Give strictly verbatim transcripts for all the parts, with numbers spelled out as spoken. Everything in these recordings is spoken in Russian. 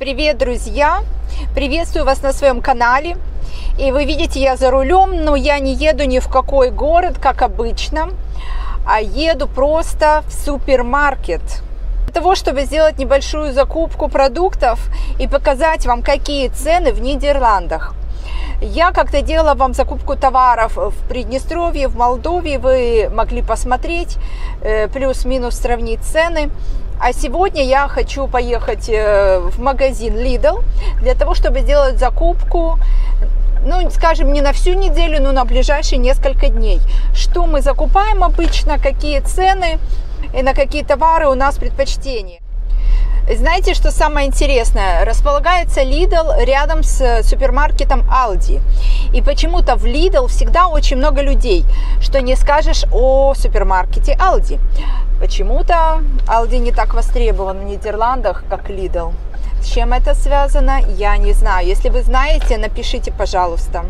Привет, друзья! Приветствую вас на своем канале. И вы видите, я за рулем, но я не еду ни в какой город, как обычно, а еду просто в супермаркет. Для того, чтобы сделать небольшую закупку продуктов и показать вам, какие цены в Нидерландах. Я как-то делала вам закупку товаров в Приднестровье, в Молдове, вы могли посмотреть, плюс-минус сравнить цены. А сегодня я хочу поехать в магазин Lidl для того, чтобы сделать закупку, ну, скажем, не на всю неделю, но на ближайшие несколько дней. Что мы закупаем обычно, какие цены и на какие товары у нас предпочтение. Знаете, что самое интересное? Располагается Lidl рядом с супермаркетом Aldi. И почему-то в Lidl всегда очень много людей, что не скажешь о супермаркете Aldi. Почему-то Aldi не так востребован в Нидерландах, как Lidl. С чем это связано, я не знаю. Если вы знаете, напишите, пожалуйста.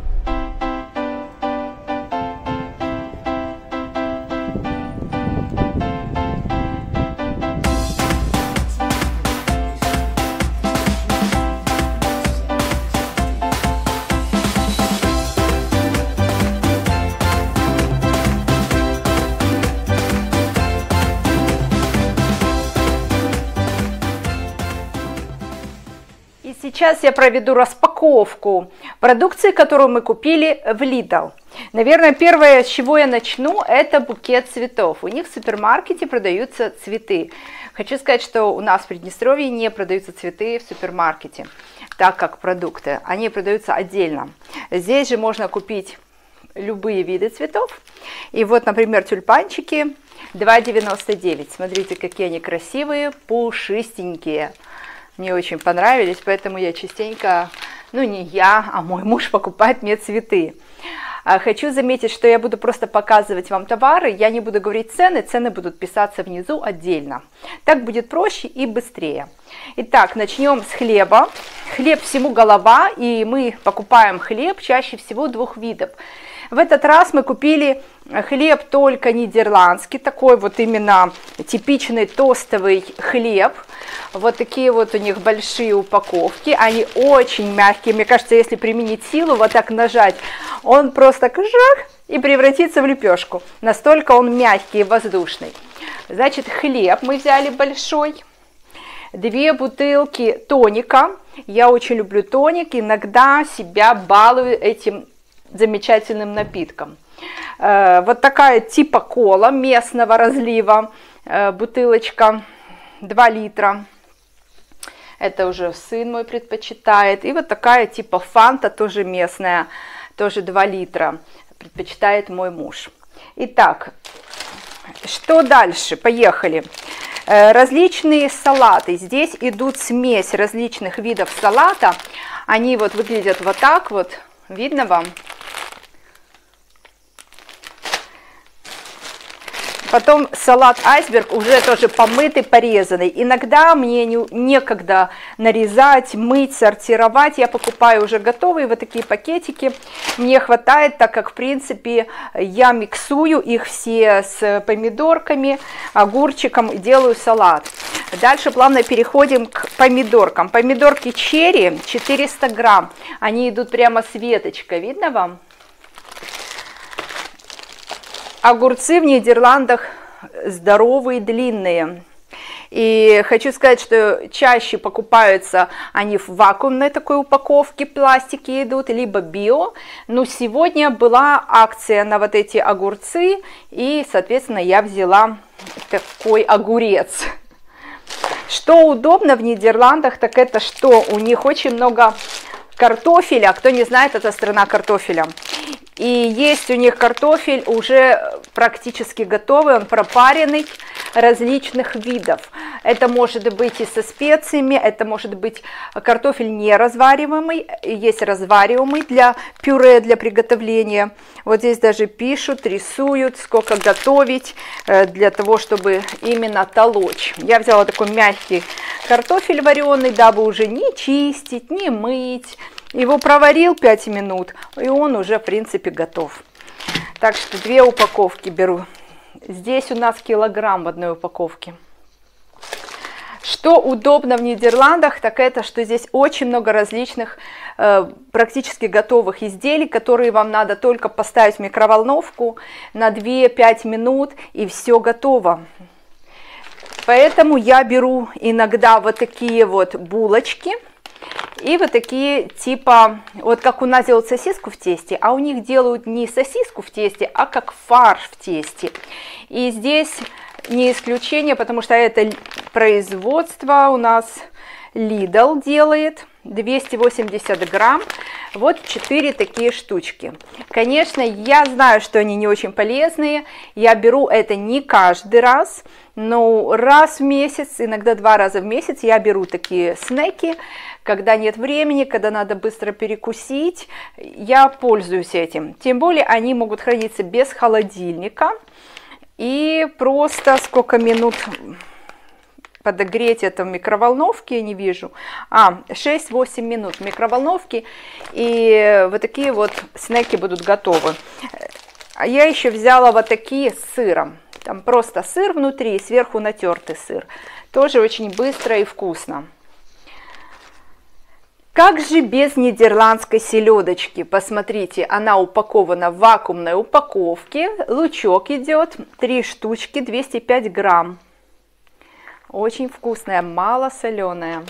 Сейчас я проведу распаковку продукции, которую мы купили в Lidl. Наверное, первое, с чего я начну, это букет цветов. У них в супермаркете продаются цветы. Хочу сказать, что у нас в Приднестровье не продаются цветы в супермаркете, так как продукты. Они продаются отдельно. Здесь же можно купить любые виды цветов. И вот, например, тюльпанчики два девяносто девять. Смотрите, какие они красивые, пушистенькие. Мне очень понравились, поэтому я частенько, ну не я, а мой муж покупает мне цветы. Хочу заметить, что я буду просто показывать вам товары, я не буду говорить цены, цены будут писаться внизу отдельно. Так будет проще и быстрее. Итак, начнем с хлеба. Хлеб всему голова, и мы покупаем хлеб чаще всего двух видов. В этот раз мы купили хлеб только нидерландский, такой вот именно типичный тостовый хлеб. Вот такие вот у них большие упаковки, они очень мягкие. Мне кажется, если применить силу, вот так нажать, он просто кжак и превратится в лепешку. Настолько он мягкий и воздушный. Значит, хлеб мы взяли большой. Две бутылки тоника. Я очень люблю тоник, иногда себя балую этим замечательным напитком. Вот такая типа кола местного разлива, бутылочка два литра. Это уже сын мой предпочитает. И вот такая типа фанта, тоже местная, тоже два литра, предпочитает мой муж. Итак, что дальше? Поехали. Различные салаты. Здесь идут смесь различных видов салата. Они вот выглядят вот так вот. Видно вам? Потом салат айсберг уже тоже помытый, порезанный. Иногда мне не, некогда нарезать, мыть, сортировать. Я покупаю уже готовые вот такие пакетики. Мне хватает, так как в принципе я миксую их все с помидорками, огурчиком и делаю салат. Дальше плавно переходим к помидоркам. Помидорки черри четыреста грамм. Они идут прямо с веточкой. Видно вам? Огурцы в Нидерландах здоровые, длинные. И хочу сказать, что чаще покупаются они в вакуумной такой упаковке, пластики идут, либо био. Но сегодня была акция на вот эти огурцы, и, соответственно, я взяла такой огурец. Что удобно в Нидерландах, так это что у них очень много картофеля. Кто не знает, это страна картофеля. И есть у них картофель уже практически готовый, он пропаренный, различных видов. Это может быть и со специями, это может быть картофель не развариваемый, есть развариваемый для пюре, для приготовления. Вот здесь даже пишут, рисуют, сколько готовить для того, чтобы именно толочь. Я взяла такой мягкий картофель вареный, дабы уже не чистить, не мыть. Его проварил пять минут, и он уже, в принципе, готов. Так что две упаковки беру. Здесь у нас килограмм в одной упаковке. Что удобно в Нидерландах, так это, что здесь очень много различных э, практически готовых изделий, которые вам надо только поставить в микроволновку на две-пять минут, и все готово. Поэтому я беру иногда вот такие вот булочки и вот такие типа, вот как у нас делают сосиску в тесте, а у них делают не сосиску в тесте, а как фарш в тесте. И здесь не исключение, потому что это производство у нас Lidl делает, двести восемьдесят грамм, вот четыре такие штучки. Конечно, я знаю, что они не очень полезные, я беру это не каждый раз, но раз в месяц, иногда два раза в месяц я беру такие снеки, когда нет времени, когда надо быстро перекусить, я пользуюсь этим. Тем более они могут храниться без холодильника. И просто сколько минут подогреть это в микроволновке, я не вижу. А, шесть-восемь минут в микроволновке, и вот такие вот снеки будут готовы. А я еще взяла вот такие с сыром. Там просто сыр внутри, и сверху натертый сыр. Тоже очень быстро и вкусно. Как же без нидерландской селедочки? Посмотрите, она упакована в вакуумной упаковке. Лучок идет, три штучки, двести пять грамм. Очень вкусная, малосоленая.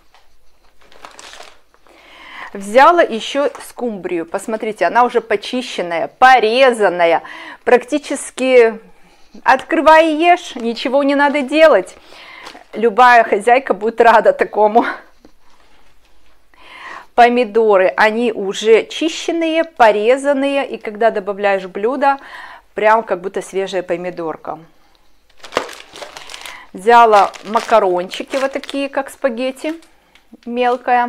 Взяла еще скумбрию. Посмотрите, она уже почищенная, порезанная. Практически открывай и ешь, ничего не надо делать. Любая хозяйка будет рада такому. Помидоры, они уже чищенные, порезанные, и когда добавляешь в блюдо, прям как будто свежая помидорка. Взяла макарончики вот такие, как спагетти, мелкая.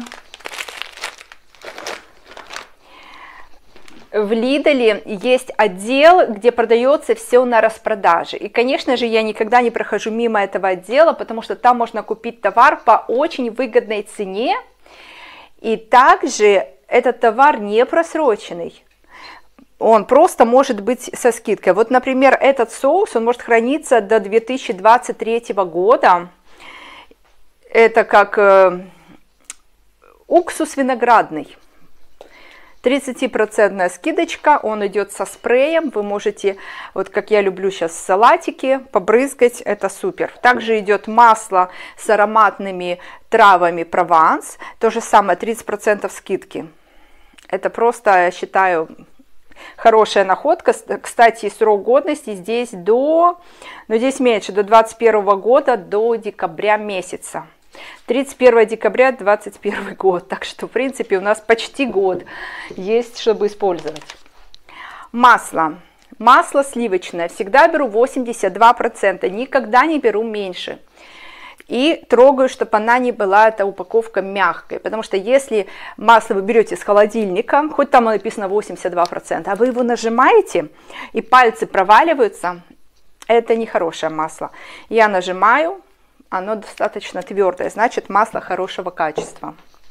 В Lidl есть отдел, где продается все на распродаже. И, конечно же, я никогда не прохожу мимо этого отдела, потому что там можно купить товар по очень выгодной цене. И также этот товар не просроченный, он просто может быть со скидкой. Вот, например, этот соус, он может храниться до две тысячи двадцать третьего года. Это как э, уксус виноградный. тридцатипроцентная скидочка, он идет со спреем, вы можете, вот как я люблю сейчас салатики, побрызгать, это супер. Также идет масло с ароматными травами Прованс, то же самое, тридцать процентов скидки. Это просто, я считаю, хорошая находка. Кстати, срок годности здесь до, ну здесь меньше, до двадцать первого года, до декабря месяца. тридцать первого декабря двадцать первый год, так что в принципе у нас почти год есть, чтобы использовать. Масло. Масло сливочное всегда беру восемьдесят два процента, никогда не беру меньше. И трогаю, чтобы она не была, эта упаковка, мягкой, потому что если масло вы берете с холодильника, хоть там написано восемьдесят два процента, а вы его нажимаете и пальцы проваливаются, это нехорошее масло. Я нажимаю, оно достаточно твердое, значит масло хорошего качества.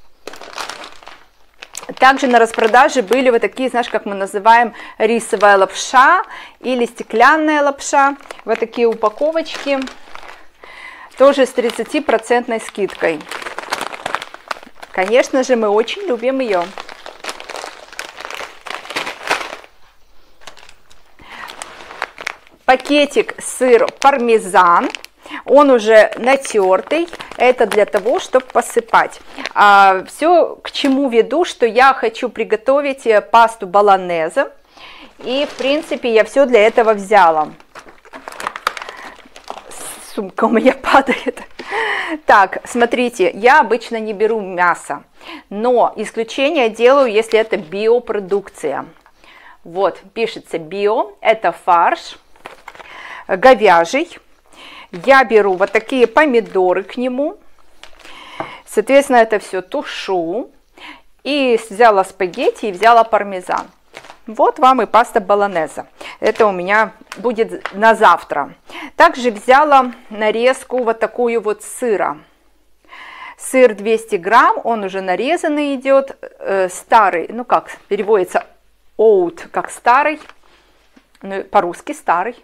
Также на распродаже были вот такие, знаешь, как мы называем, рисовая лапша или стеклянная лапша. Вот такие упаковочки, тоже с тридцатипроцентной скидкой. Конечно же, мы очень любим ее. Пакетик сыр пармезан. Он уже натертый, это для того, чтобы посыпать. А, все к чему веду, что я хочу приготовить пасту болонезе. И, в принципе, я все для этого взяла. Сумка у меня падает. Так, смотрите, я обычно не беру мясо, но исключение делаю, если это биопродукция. Вот, пишется био, это фарш говяжий. Я беру вот такие помидоры к нему, соответственно, это все тушу, и взяла спагетти, и взяла пармезан. Вот вам и паста болонезе. Это у меня будет на завтра. Также взяла нарезку вот такую вот сыра. Сыр двести грамм, он уже нарезанный идет, э, старый, ну как переводится, old, как старый, ну, по-русски старый.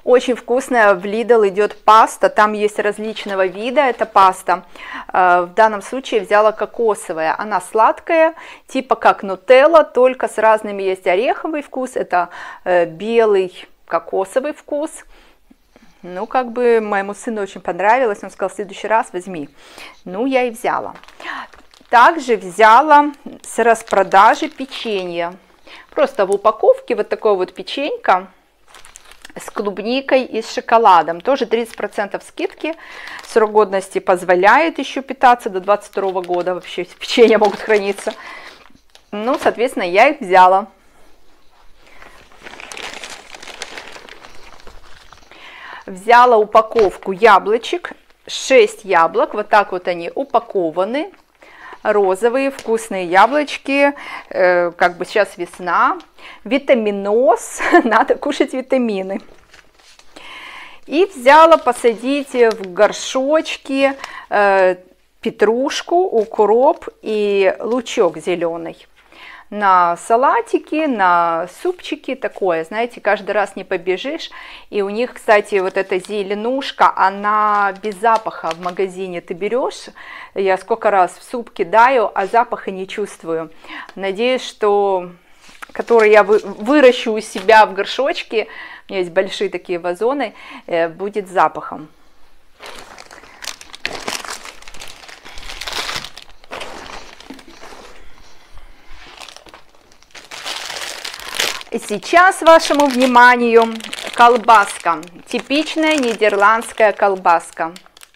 Очень вкусная в Lidl идет паста, там есть различного вида эта паста. В данном случае взяла кокосовая, она сладкая, типа как нутелла, только с разными есть ореховый вкус, это белый кокосовый вкус. Ну, как бы моему сыну очень понравилось, он сказал, в следующий раз возьми. Ну, я и взяла. Также взяла с распродажи печенье. Просто в упаковке вот такое вот печенька с клубникой и с шоколадом. Тоже тридцать процентов скидки. Срок годности позволяет еще питаться до двадцать второго года. Вообще печенья могут храниться. Ну, соответственно, я их взяла. Взяла упаковку яблочек. шесть яблок. Вот так вот они упакованы. Розовые вкусные яблочки, э, как бы сейчас весна, витаминоз, надо кушать витамины. И взяла посадить в горшочки э, петрушку, укроп и лучок зеленый. На салатики, на супчики, такое, знаете, каждый раз не побежишь. И у них, кстати, вот эта зеленушка, она без запаха в магазине. Ты берешь, я сколько раз в суп кидаю, а запаха не чувствую. Надеюсь, что, который я выращу у себя в горшочке, у меня есть большие такие вазоны, будет с запахом. Сейчас вашему вниманию колбаска, типичная нидерландская колбаска.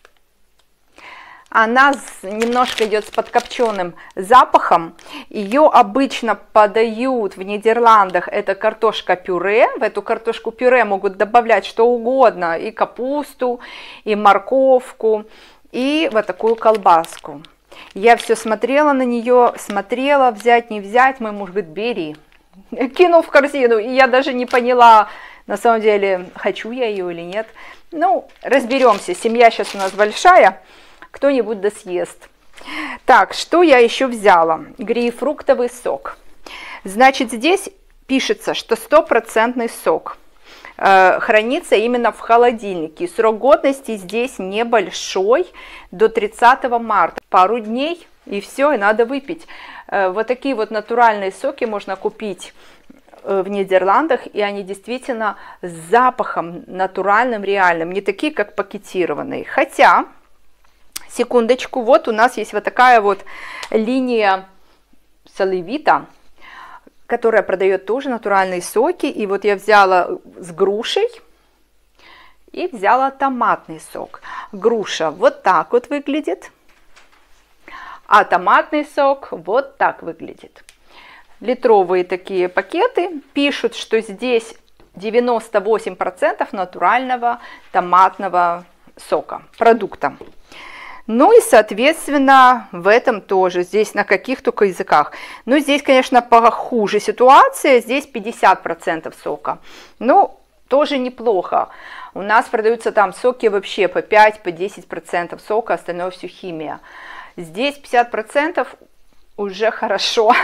Она немножко идет с подкопченным запахом. Ее обычно подают в Нидерландах, это картошка-пюре. В эту картошку-пюре могут добавлять что угодно, и капусту, и морковку, и вот такую колбаску. Я все смотрела на нее, смотрела, взять, не взять, мой муж говорит, бери. Кинул в корзину, и я даже не поняла, на самом деле, хочу я ее или нет. Ну, разберемся, семья сейчас у нас большая, кто-нибудь да съест. Так, что я еще взяла? Грейпфруктовый сок. Значит, здесь пишется, что стопроцентный сок. Э, хранится именно в холодильнике. Срок годности здесь небольшой, до тридцатого марта. Пару дней, и все, и надо выпить. Вот такие вот натуральные соки можно купить в Нидерландах, и они действительно с запахом натуральным, реальным, не такие, как пакетированные. Хотя, секундочку, вот у нас есть вот такая вот линия Солевита, которая продает тоже натуральные соки, и вот я взяла с грушей и взяла томатный сок. Груша вот так вот выглядит. А томатный сок вот так выглядит. Литровые такие пакеты. Пишут, что здесь девяносто восемь процентов натурального томатного сока, продукта. Ну и, соответственно, в этом тоже. Здесь на каких только языках. Ну, здесь, конечно, похуже ситуация. Здесь пятьдесят процентов сока. Ну, тоже неплохо. У нас продаются там соки вообще по пять, по десять процентов сока, остальное все химия. Здесь пятьдесят процентов уже хорошо.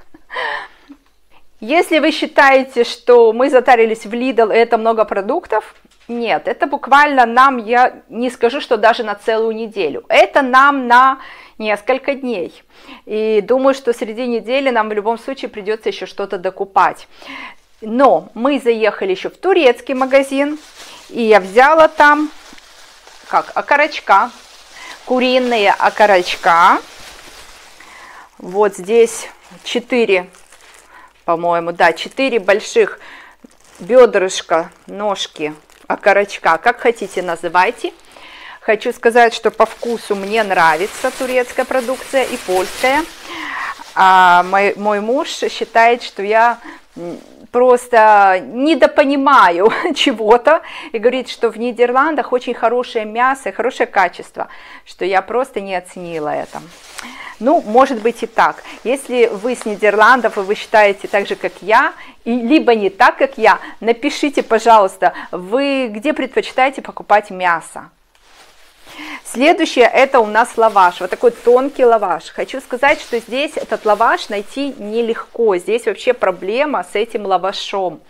Если вы считаете, что мы затарились в Lidl, и это много продуктов, нет, это буквально нам, я не скажу, что даже на целую неделю. Это нам на несколько дней. И думаю, что среди недели нам в любом случае придется еще что-то докупать. Но мы заехали еще в турецкий магазин, и я взяла там, как, окорочка. Куриные окорочка. Вот здесь четыре, по-моему, да, четыре больших бедрышка, ножки окорочка, как хотите называйте. Хочу сказать, что по вкусу мне нравится турецкая продукция и польская. А мой, мой муж считает, что я просто недопонимаю чего-то и говорит, что в Нидерландах очень хорошее мясо и хорошее качество, что я просто не оценила это. Ну, может быть и так. Если вы с Нидерландов, и вы считаете так же, как я, и либо не так, как я, напишите, пожалуйста, вы где предпочитаете покупать мясо. Следующее это у нас лаваш, вот такой тонкий лаваш. Хочу сказать, что здесь этот лаваш найти нелегко, здесь вообще проблема с этим лавашом.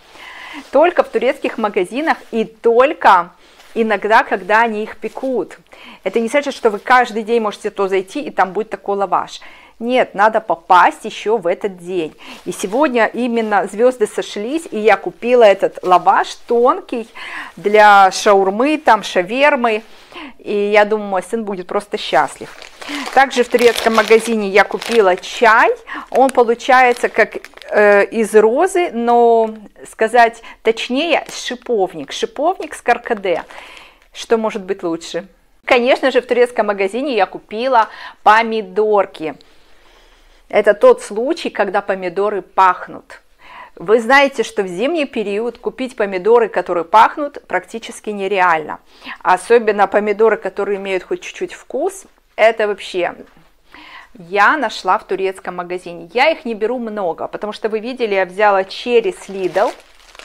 только в турецких магазинах и только иногда, когда они их пекут. Это не значит, что вы каждый день можете то зайти, и там будет такой лаваш. Нет, надо попасть еще в этот день. И сегодня именно звезды сошлись, и я купила этот лаваш тонкий для шаурмы, там шавермы. И я думаю, мой сын будет просто счастлив. Также в турецком магазине я купила чай. Он получается как э, из розы, но сказать точнее, шиповник. Шиповник с каркаде. Что может быть лучше? Конечно же, в турецком магазине я купила помидорки. Это тот случай, когда помидоры пахнут. Вы знаете, что в зимний период купить помидоры, которые пахнут, практически нереально. Особенно помидоры, которые имеют хоть чуть-чуть вкус, это вообще я нашла в турецком магазине. Я их не беру много, потому что вы видели, я взяла черри с Lidl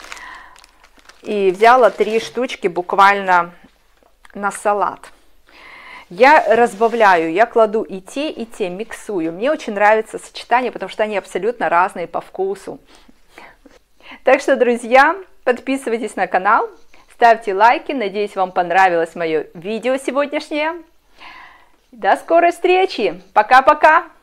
и взяла три штучки буквально на салат. Я разбавляю, я кладу и те, и те, миксую. Мне очень нравится сочетание, потому что они абсолютно разные по вкусу. Так что, друзья, подписывайтесь на канал, ставьте лайки. Надеюсь, вам понравилось мое видео сегодняшнее. До скорой встречи. Пока-пока.